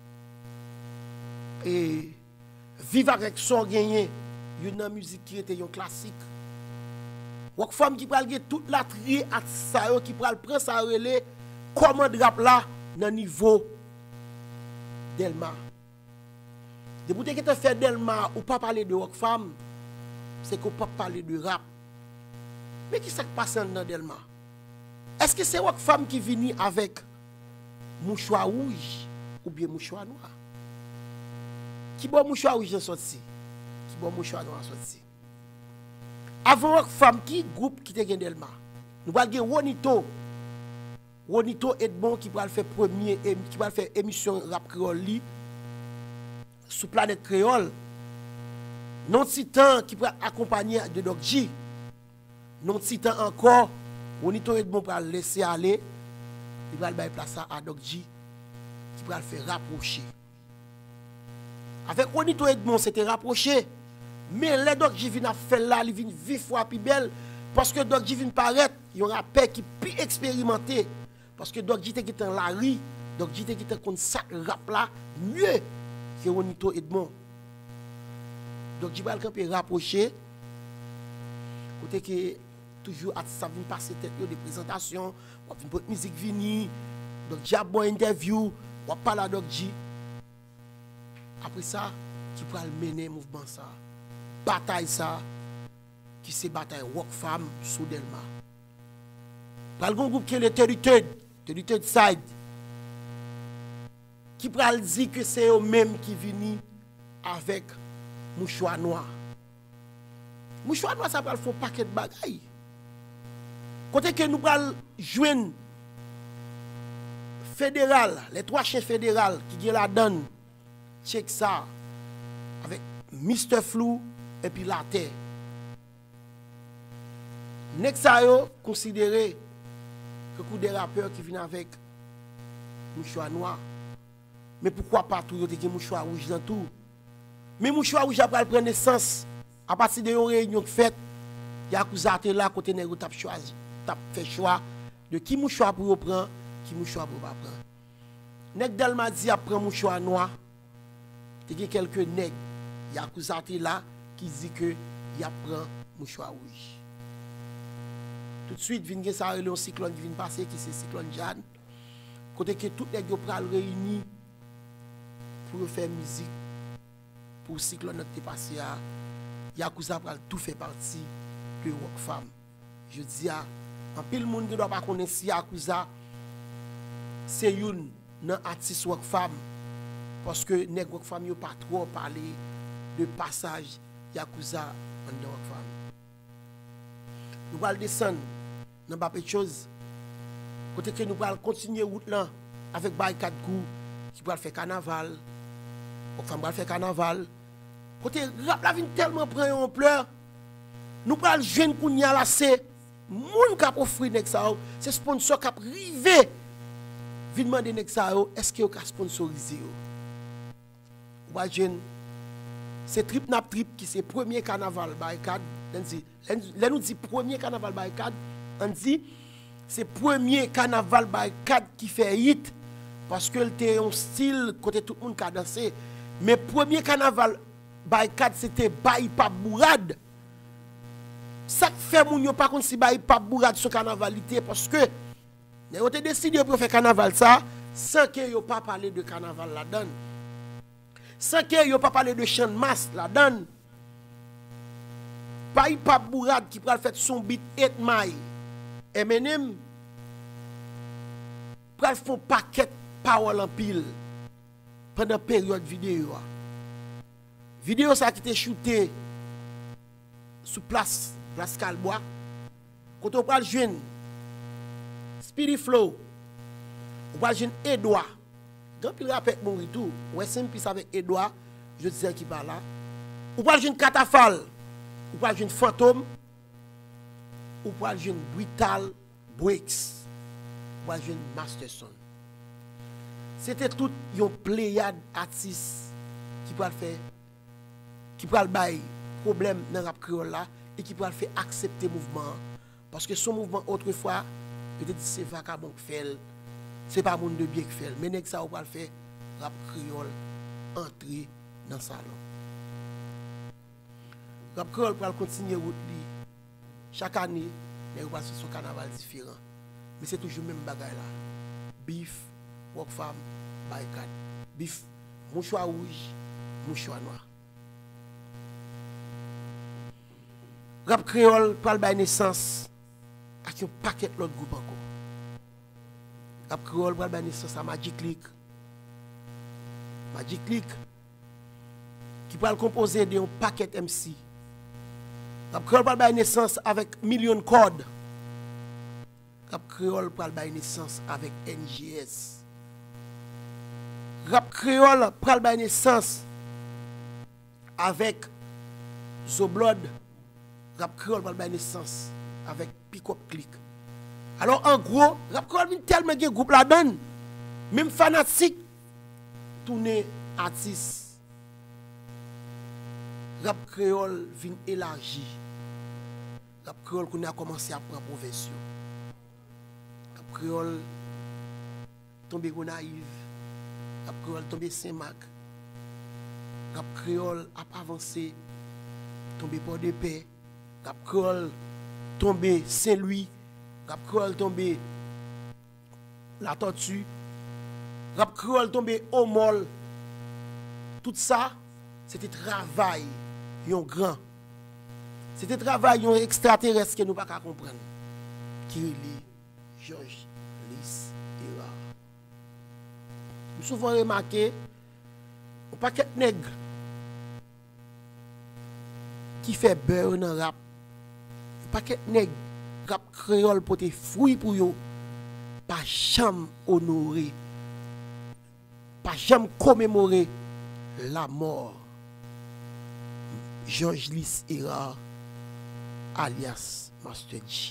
Speaker 1: Et. Vive avec son gagné, une musique qui était un classique. Rock Fam qui pral gen toute la tri artiste sa yo qui pral prend sa relé comment rap là dans niveau Delma. De boute que tu fait Delma ou pas parler de Rock Fam, c'est qu'on pas parler de rap. Mais qui ça qui passe dans Delma? Est-ce que c'est Rock Fam qui vient avec mouchoir rouge ou bien mouchoir noir? Qui bon mouchoir rouge sorti? Qui bon mouchoir noir sorti? Avant Rock Fam, qui groupe qui te gen Delma? Nous allons gen Ronito. Ronito Edmond qui va faire premier qui va faire émission rap créole li sous planète créole. Non Titan qui va accompagner de Doc G. Non Titan encore, Ronito Edmond va laisser aller. Il va faire place à Doc G qui va le faire rapprocher. Avec Ronito Edmond, c'était rapproché. Mais les Doc G viennent faire là, ils viennent vivre fois plus belle. Parce que Doc G vient paraître, il y aura paix qui plus expérimenté. Parce que Doc G était dans la rue, Doc G était comme ça, rap là, mieux que Ronito Edmond. Doc G va le rapprocher. Côté que toujours ça vient passer tête des présentations, on vient pour musique vini, Doc G a bon interview, on parle à Doc G. Après ça, qui pourra mener mouvement ça. Bataille ça, qui c'est bataille Rock Fam sous Delma. Par le groupe qui est le Territory, Territory Side, qui pral dire que c'est eux-mêmes qui viennent avec mouchoir noir. Mouchoir noir, ça pral faire un paquet de bagailles. Côté que nous pral joindre fédéral, les trois chefs fédérales qui ont la donne, check ça, avec mister Flou, et puis la terre. Nexa yo considéré que coup des rappeurs qui viennent avec mouchoir noir. Mais pourquoi pas tout yo te mouchoir rouge dans tout? Mais mouchoir rouge après prendre naissance à partir de une réunion faite, Yakuza te là côté nèg t'a choisi, t'a fait choix de qui mouchoir pour prendre, qui mouchoir pour pas prendre. Nèg Delma dit a prend mouchoir noir. Te gen quelques nèg Yakuza te là qui dit que y a prend mouchoir rouge. Tout de suite, vient ça un cyclone qui vient passer qui c'est cyclone Jeanne. Côté que tout les gens pral réunis pour faire musique pour cyclone qui passé à Yakuza pral tout fait partie de Rock Fam. Je dis à en pile monde qui doit pas connaître si Yakuza c'est une nan artiste Rock Fam parce que nèg Rock Fam yo pas trop parler de passage Yakuza en Rock Fam. Nous allons descendre dans pas de choses. Côté que nous allons continuer route là avec Barricade Kou qui va faire carnaval. Rock Fam va faire carnaval. Côté rap la vient tellement prendre en pleurs. Nous allons jeune kounya là c'est moun k'ap offrir nek ça, c'est sponsor k'ap rivé. Vinn demander nek ça est-ce que vous ka sponsoriser yo. Ou jeune c'est Trip Nap Trip qui c'est premier carnaval Barricade. Là nous dit premier carnaval Barricade, on dit c'est premier carnaval Barricade qui fait hit parce que c'était un style côté tout le monde qui a dansé. Mais premier carnaval Barricade c'était Baï Pap Bourade. Ça fait moun yo pas contre si Baï Pap Bourade sur carnavalité parce que ils ont décidé pour faire carnaval ça sans que yo pas parler de carnaval là-dedans. Sans que yo pas parler de chant de masse là-dedans. pas hip-hop bourrade qui pral faire son beat eight mile. Eminem pral font paquet parole en pile pendant période vidéo. Vidéo ça qui était shooté sous place place Calbois. Quand on pral jeune Speedy Flow, on pral jeune Edouard. Grand pile rappel mon tout. Ouais simple avec Edouard, je disais qui parle là. On pral jeune Catafal. Ou pas une fantôme, ou pas une brutal breaks, ou pas une Masterson. C'était tout un pléiade artiste qui peut faire, qui peut le problème dans le rap créole là et qui peut faire accepter le mouvement. Parce que son mouvement autrefois, peut-être c'est vagabond qui fait, c'est pas monde de bien qui fait, mais ça on va le faire rap créole entrer dans le salon. Rap créole pour continuer route li. Chaque année, les passer son carnaval différent. Mais c'est toujours le même bagaille là. Bif, work femme, barricade. Bif, mouchoir rouge, mouchoir noir. Rap créole pour la naissance avec un paquet l'autre groupe encore. Rap créole pour la naissance à Magic Click. Magic Click qui peut le composer d'un paquet M C. Rap créole pour la naissance avec million codes. Rap créole pour la naissance avec N G S. Rap créole pour la naissance avec Zoblod. Rap créole pour la naissance avec Pick Up Click. Alors en gros, rap créole vient tellement de groupe là-dedans. Même fanatique tourner artiste. Rap créole vient élargi. Rap créole qu'on a commencé à prendre profession. Rap créole tombé Gonaïve. Rap créole tombé Saint-Marc. Rap créole a avancé tombé Port de Paix. Rap créole tombé Saint-Louis. Rap créole tombé La Tortue. Rap créole tombé Omol. Tout ça, c'était travail. Yon grand. C'était travail yon extraterrestre que nous ne pouvons pas comprendre. Qui est Georges Lys Erard. Nous souvent remarqué un paquet de nègres qui fait beurre dans le rap. Un paquet de nègres rap créole pour te fruits pour yo. Pas jamais honorer. Pas jamais commémorer la mort. Georges Lys Erard alias Master G.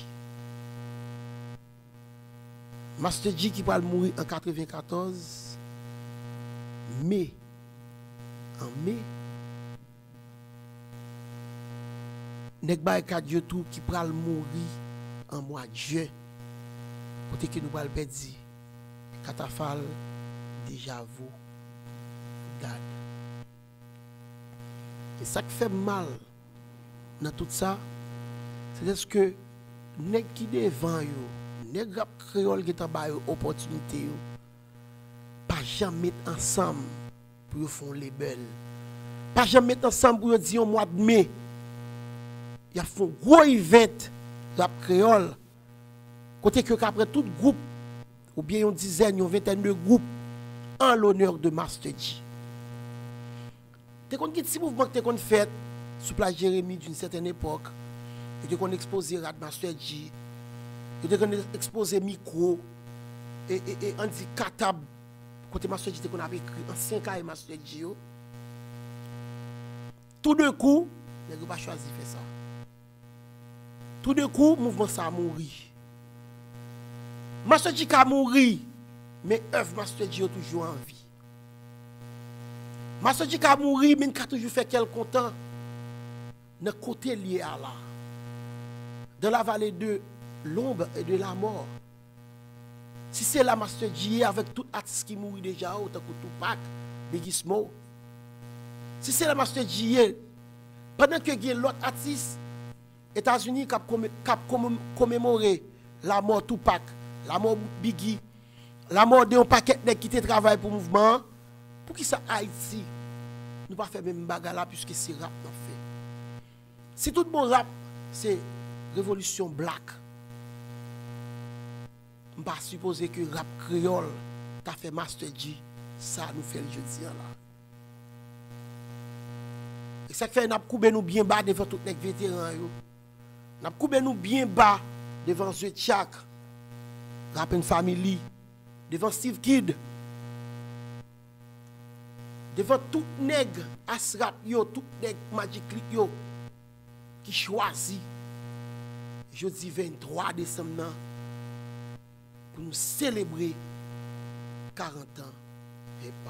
Speaker 1: Master G qui va mourir en quatre-vingt-quatorze mai. En mai, Nèg bay Kadjo tout qui va mourir en mois de juin. Pour que nous va perdre Catafal déjà vous dad. Et ça qui fait mal dans tout ça, c'est parce que nèg qui devant yo, nèg rap créole qui t'a ba yo opportunité yo, pas jamais mettre ensemble pour yo font les belles. Pas jamais mettre ensemble pour yo dire au mois de mai. Y a font gros event rap créole. Côté que après tout groupe ou bien une dizaine, une vingtaine de groupes en l'honneur de Master G. T'es qu'on petit mouvement que t'es qu'on fait sous place Jérémie d'une certaine époque, et t'es qu'on exposé Rad Master G, et t'es qu'on exposé micro, et, et, et on dit katab, côté Master G, t'es qu'on avait écrit ancien cas Master G. Tout d'un coup, les gars pas choisi faire ça. Tout d'un coup, mouvement ça a mouru. Master G a mouru, mais œuvre Master G a toujours en vie. Master G a mouru, mais il a toujours fait quel content dans le côté lié à là. Dans la vallée de l'ombre et de la mort. Si c'est la Master G avec tout artiste qui mourut déjà, autant que Tupac, Biggie Smoke. Si c'est la Master G, pendant que il y a l'autre artiste, États-Unis qui a commémoré la mort Tupac, la mort Biggie, la mort de un paquet de qui travaillent pour le mouvement, pour qui ça Haïti, nous pas faire même bagarre là puisque c'est rap nous fait. Si tout bon rap, c'est révolution black, je ne pas supposer que rap créole t'a fait Master G, ça nous fait le jeudi là. Et ça fait n'a coupé nous bien bas devant tous les vétérans yo. N'a coupé nous bien bas devant The Chak, Rappin Family, devant Steve Kid. Devant tout nègre Asrap yo, tout nègre Magic Click yo qui choisit jeudi vingt-trois décembre pour nous célébrer quarante ans hip-hop.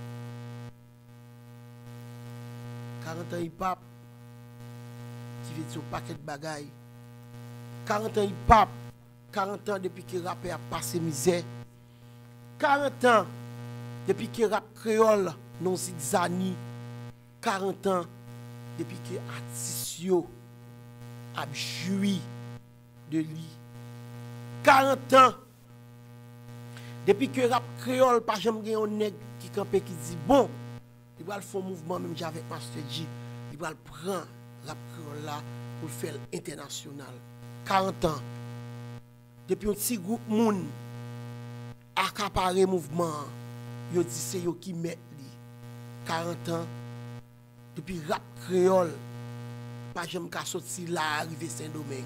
Speaker 1: quarante ans hip-hop qui veut dire un paquet de bagailles. quarante ans hip-hop, quarante ans depuis que le rappeur a passé misère. quarante ans depuis que le rap créole non zigzani. quarante ans depuis que artistes yo a joui de lui. quarante ans depuis que rap créole pas jamais gagné un nègre qui campé qui dit bon, il va faire un mouvement même avec Master G, il va prendre rap créole là pour le faire international. quarante ans depuis un petit groupe moun accaparé mouvement, yo dit c'est yo qui met li. quarante ans depuis rap créole pas jamais ka sorti là arrivé Saint-Domingue.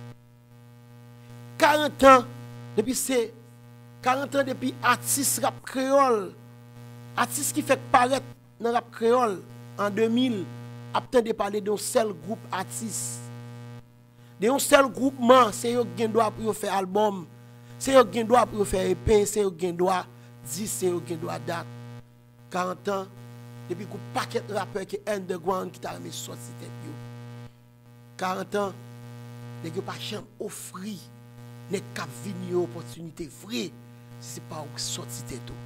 Speaker 1: quarante ans depuis c'est quarante ans depuis artiste rap créole, artiste qui fait paraître dans rap créole en deux mille, a de parler d'un seul groupe artiste. D'un seul groupement, c'est eux qui doit pour faire album, c'est eux qui doit pour faire E P, c'est eux qui doit dire, c'est eux qui doit date. quarante ans depuis que paquet de rappeurs qui est underground qui t'a mis sorti tête yo. quarante ans, les gars pas jamais offrir n'est cap vini opportunité vraie si c'est pas ou sorti tête tout.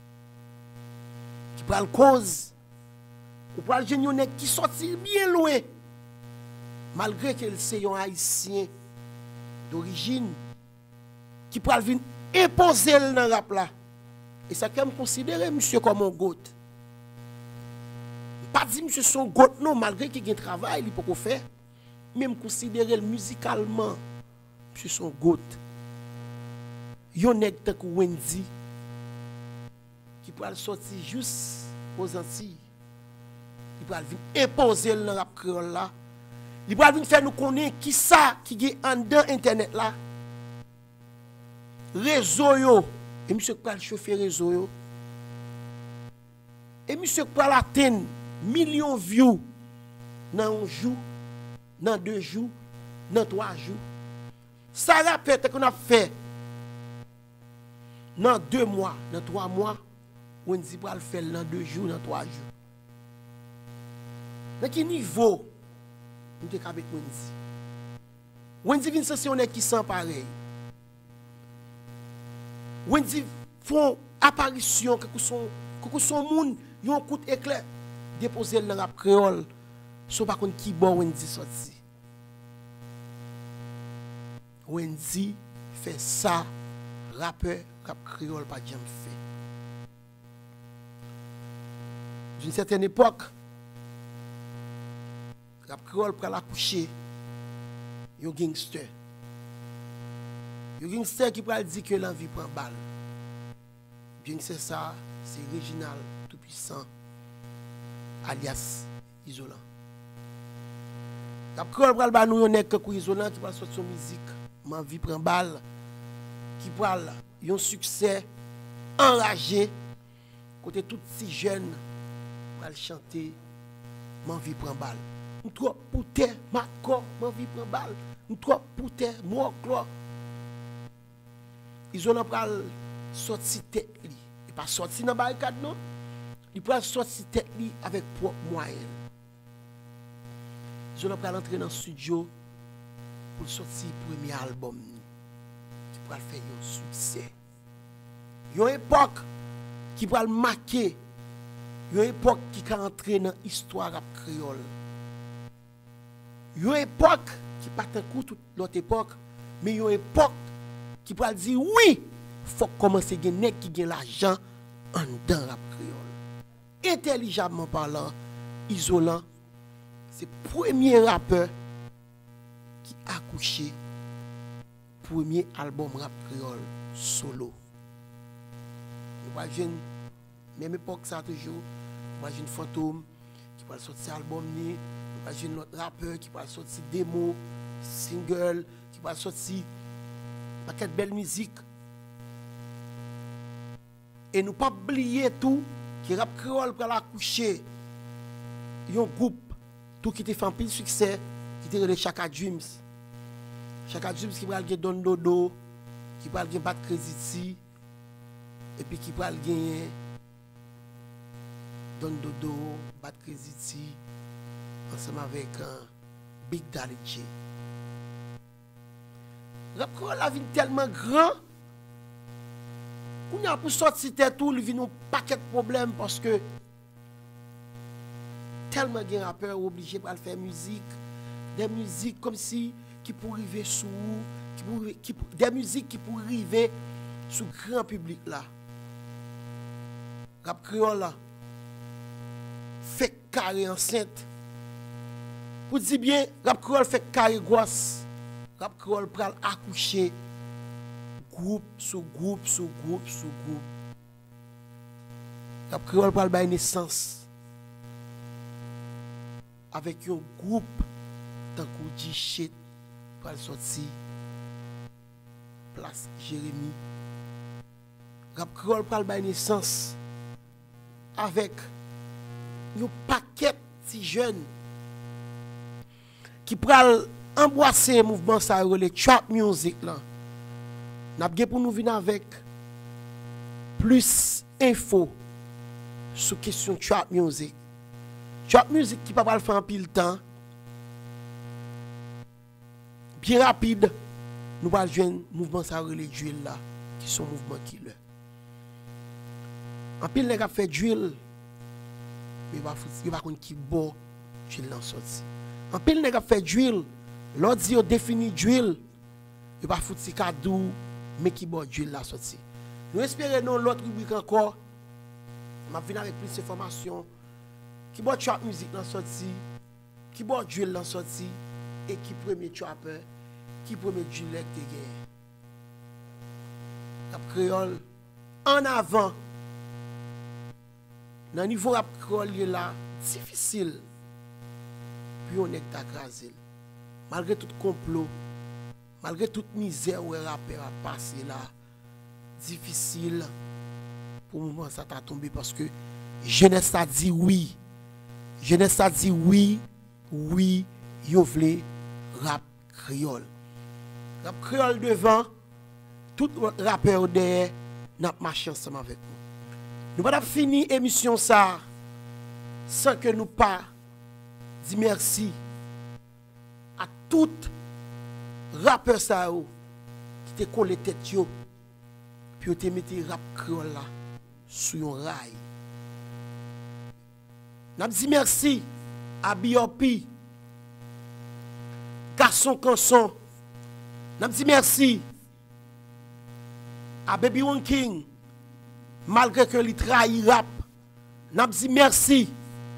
Speaker 1: Qui prend cause ou prend le qui sorti bien loin malgré que c'est un haïtien d'origine qui prend venir imposer dans le rap là. Et ça quand me considérer monsieur comme un goat. Pas dire monsieur son goat non malgré qu'il a un travail il peut faire. Même considérer musicalement monsieur son goat. Yon nèg tant que Wendy qui peut sortir juste aux Antilles. Il peut venir imposer dans le rap créole là. Il peut venir faire nous connaître qui ça qui est en dedans internet là. Réseau yo. Et monsieur peut chauffer réseau yo. Et monsieur peut atteindre millions de views dans un jour, dans deux jours, dans trois jours. Ça rappelle qu'on a fait dans deux mois, dans trois mois, on dit pour le faire dans deux jours, dans trois jours. Dans quel niveau nous sommes avec Wendy? Wendy vient c'est on est qui sent pareil. Wendy font apparition que son que son monde yon coup éclair déposer dans rap créole so pas contre qui bon Wendy sorti. Wendy fait ça rappeur rap créole pas jamais fait. D'une certaine époque rap créole pour la coucher yon gangster. Yon gangster qui peut dire que l'envie prend balle. Bien que c'est ça, c'est Réginal tout-puissant alias Isolant. Rap créole pour ba nou yon nek kou Isolant qui va sortir son musique, m'envie prend balle qui parle yon succès enragé côté tout si jeune pour chanter m'envie prend balle. Nous trop pour terre, ma corps, m'envie prend balle. Nous trop pour terre, moi clo. Isolant pral sorti tête li. Il pas sorti dans barricade non. Il pral sorti tête li avec propre moyen. Isolant pral entrer dans studio pour sortir premier album qui pral faire un succès. Une époque qui pral marquer, une époque qui va entrer dans l'histoire rap créole. Une époque qui pas un coup toute l'autre époque, mais une époque qui peut dire oui, il faut commencer à gagner qui gagne l'argent en dedans rap créole. Intelligemment parlant, Isolant, c'est le premier rappeur qui a accouché premier album rap créole solo. Imagine, même époque ça toujours, imagine Fantôme qui va sortir album ni, imagine notre rappeur qui va sortir démo, single, qui va sortir paquet de belle musique. Et nous pas oublier tout qui rap créole pour accoucher. Un groupe tout qui te fait un pile succès qui te relève Chaka Dreams. Chaka Dreams qui va gagner Don Dodo, qui va gagner Bad Crazy et puis qui va gagner Don Dodo, Bad Crazy ensemble avec uh, Big Daddy J. Rap créole a vu tellement grand. On a pour sortir tout, il vient un paquet de problèmes parce que tellement de rappeurs obligés de faire musique, des musiques comme si qui pour arriver sous, qui pour, qui, des musiques qui pour arriver sous grand public là. Rap créole là, fait carré enceinte. Pour dire bien, rap créole fait carré grosse, rap créole pral accoucher. Groupe sur groupe sur groupe sur groupe. Rap créole parle de naissance avec un groupe tant qu'on dit shit pour sortir place Jérémy. Rap créole parle de naissance avec un paquet de jeunes qui pral embrasser le mouvement ça le trap music là. N'a pas pour nous venir avec plus info sur question trap music. Trap music qui pas pas faire en pile temps. Bien rapide, nous va joindre mouvement ça relais drill là qui sont mouvement killer. En pile nèg a fait drill mais va il va connait qui bon drill l'en sorti. En pile nèg a fait drill, l'audio yo défini drill, il va foutre si cadeau mais qui bon drill la sorti. Nous espérons l'autre rubrique encore. M'a venir avec plus d'informations. Qui bon trap music la sorti, qui bon drill la sorti et qui premier trapper, qui premier driller te gagne. Rap créole en avant. Dans le niveau rap créole là, difficile. Puis on est crasé. Malgré tout complot, malgré toute misère où le rappeur a passé là, difficile pour le moment ça t'a tombé parce que jeunesse a dit oui. Jeunesse a dit oui, oui, yo vle rap créole. Rap créole devant, tout rappeur derrière, n'a marché ensemble avec nous. Nous pas fini l'émission ça sans que nous pas dire merci à tout rappeur ça qui te collé tête yo puis te mette rap créole là sur un rail. N'a dit merci à B O P, Garçon Canson. N'a dit merci à Baby One King, malgré que il trahit rap. N'a dit merci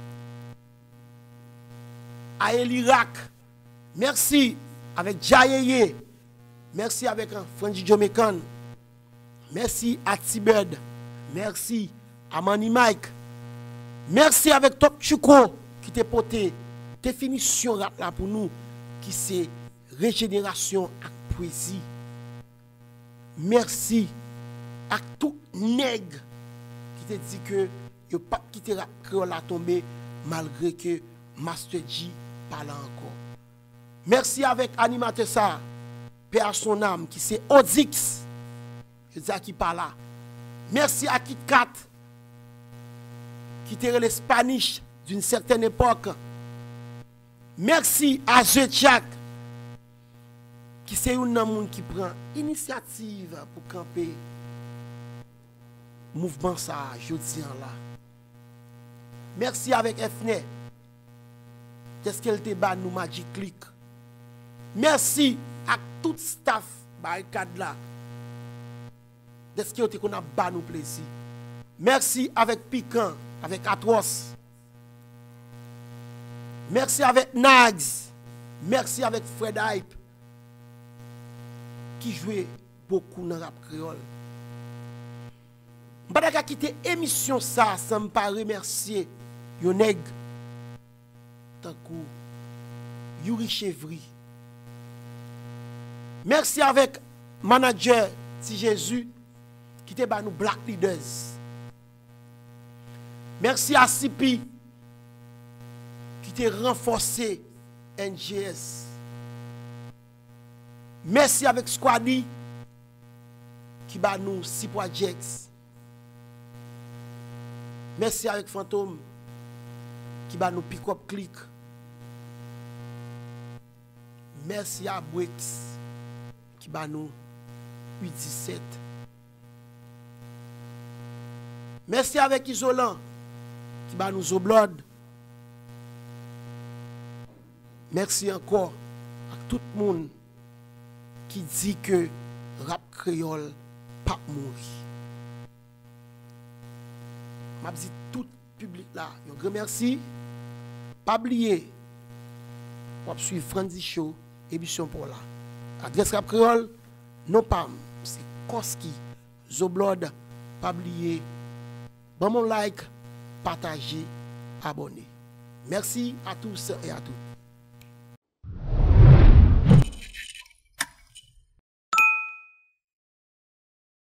Speaker 1: à Elirak. Merci avec Jayeye. Merci avec Franji Jomekan. Merci à T-Bird. Merci à Manny Mike. Merci avec Top Chuko qui t'a porté définition rap là pour nous qui c'est régénération et poésie. Merci à tout nègre qui t'a dit que yo pas quitter rap créole à tomber malgré que Master G parle encore. Merci avec animateur ça, paix à son âme qui c'est Odix. Je dis à qui parle là. Merci à Kit Kat qui était le Spanish d'une certaine époque. Merci à Jetchak qui c'est un homme qui prend initiative pour camper mouvement ça jeudi là. Merci avec F N E. Qu'est-ce qu'elle te bat nous Magic Click. Merci à tout staff barricade là. Qu'est-ce que qu'on a bat nous plaisir. Merci avec Piquant, avec Atros. Merci avec Nags. Merci avec Fred Hype. Qui jouait beaucoup dans le rap créole. Je ne vais pas quitter l'émission ça sans me pas remercier yon nèg tant que Yuri Chevry. Merci avec manager Ti Jésus qui te ba nous Black Leaders. Merci à Sipi qui te renforcé N G S. Merci avec Squadi qui ba nous six projects. Merci avec Fantôme qui va nous pick up click. Merci à Brix qui va nous U dix-sept. Merci avec Isolant qui va nous Zoblood. Merci encore à tout le monde qui dit que rap créole pas mourir. Je dis tout le public là, un grand merci. Pas oublier, pour suivre Franzi Show, émission pour là. Adresse Rap Créole, non pas, c'est Koski, Zoblood, pas oublier. Bon mon like, partager, abonner. Merci à tous et à toutes.